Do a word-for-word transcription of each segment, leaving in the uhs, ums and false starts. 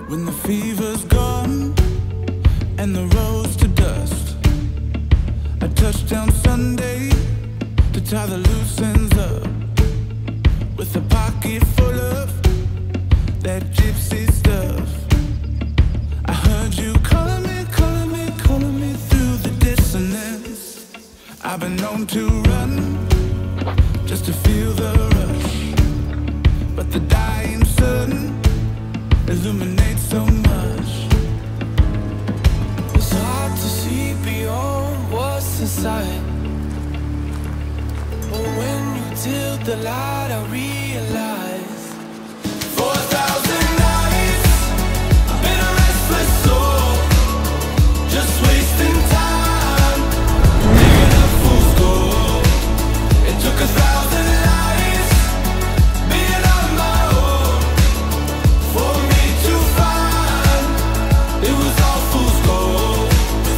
When the fever's gone and the road's to dust, I touched down Sunday to tie the loose ends up, with a pocket full of that gypsy stuff. I heard you calling me, calling me, calling me through the dissonance. I've been known to run just to feel the rush, but the dying sun illuminates so much. It's hard to see beyond what's inside, but when you tilt the light, I realize For a thousand nights, I've been a restless soul, just wasting time, digging up fool's gold. It took a thousand lives, being on my own, for me to find it was all fool's gold.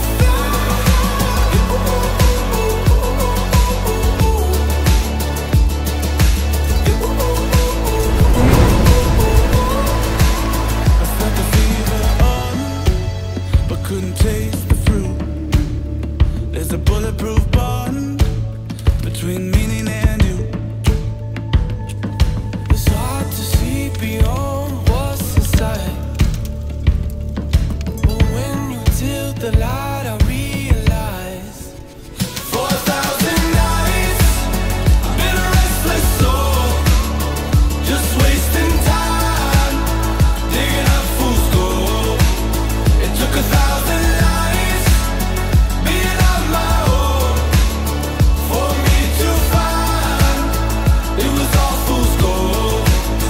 I felt the fever on, but couldn't taste the fruit. There's a bulletproof bond between meaning and you. it's hard to see beyond what's inside, but when you tilt the light, I realize For a thousand nights, I've been a restless soul, just wasting time, digging up fool's gold. It took a thousand lives, being on my own, for me to find it was all fool's gold.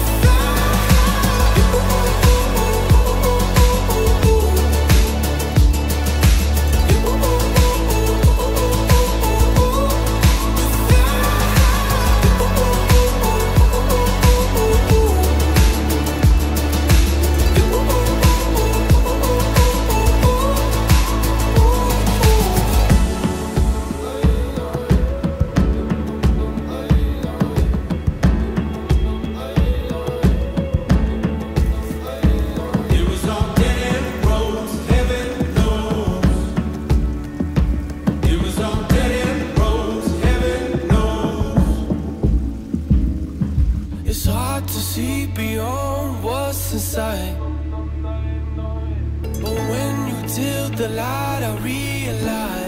It was all dead roads, heaven knows. It was all dead roads, heaven knows. it's hard to see beyond what's inside, but when you tilt the light, I realize